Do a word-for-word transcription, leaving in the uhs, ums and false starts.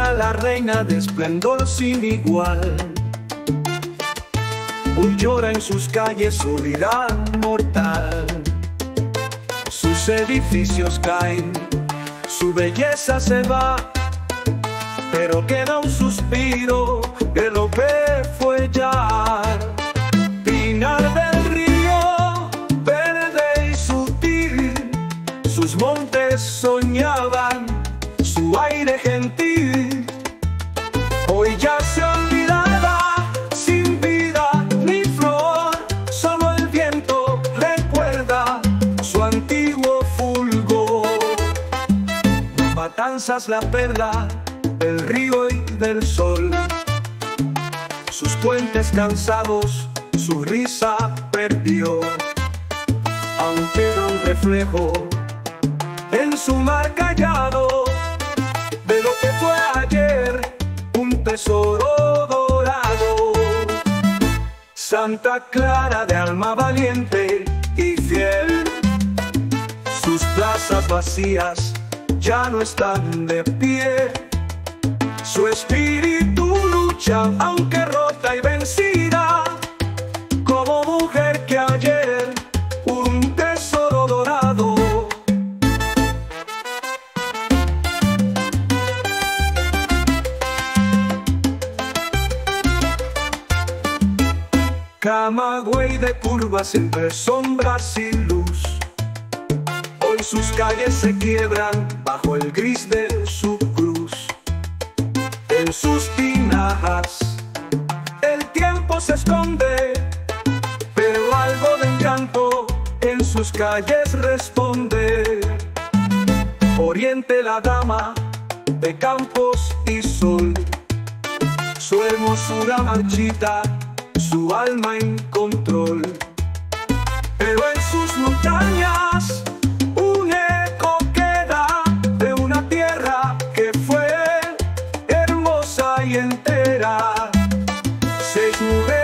Diana, la reina de esplendor sin igual. Hoy llora en sus calles su vida mortal. Sus edificios caen, su belleza se va, pero queda un suspiro que lo ve follar. Pinar del río, verde y sutil, sus montes soñaban su aire gentil. Hoy ya se olvidada, sin vida ni flor, solo el viento recuerda su antiguo fulgor. Matanzas, la perla del río y del sol, sus puentes cansados, su risa perdió. Aún queda un reflejo en su mar callado de lo que fue ayer, un tesoro dorado. Santa Clara, de alma valiente y fiel, sus plazas vacías ya no están de pie. Su espíritu lucha, aunque rota y vencida, como mujer que ayer, un tesoro dorado. Camagüey de curvas entre sombras y luz, hoy sus calles se quiebran bajo el gris de su cruz. En sus tinajas el tiempo se esconde, pero algo de encanto en sus calles responde. Oriente, la dama de campos y sol, su hermosura marchita, su alma en control. Pero en sus montañas un eco queda de una tierra que fue hermosa y entera. Seis mujeres